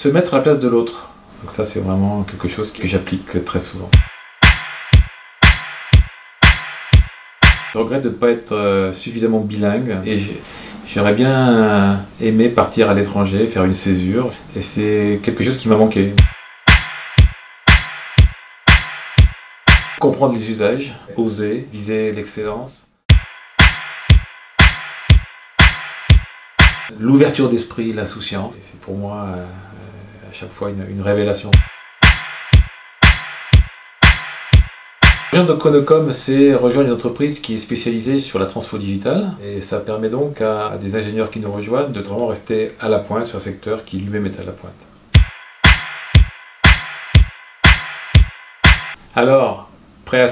Se mettre à la place de l'autre. Donc ça, c'est vraiment quelque chose que j'applique très souvent. Je regrette de ne pas être suffisamment bilingue et j'aurais bien aimé partir à l'étranger, faire une césure, et c'est quelque chose qui m'a manqué. Comprendre les usages, oser, viser l'excellence. L'ouverture d'esprit, l'insouciance, c'est pour moi à chaque fois une révélation. Rejoindre Konocom, c'est rejoindre une entreprise qui est spécialisée sur la transfo digitale, et ça permet donc à des ingénieurs qui nous rejoignent de vraiment rester à la pointe sur un secteur qui lui-même est à la pointe. Alors, prêt à tenter l'aventure ?